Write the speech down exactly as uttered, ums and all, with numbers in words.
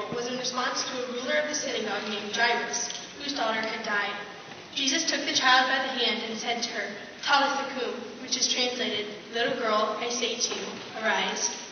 was in response to a ruler of the synagogue named Jairus, whose daughter had died. Jesus took the child by the hand and said to her, Talitha Kum, which is translated, Little girl, I say to you, arise.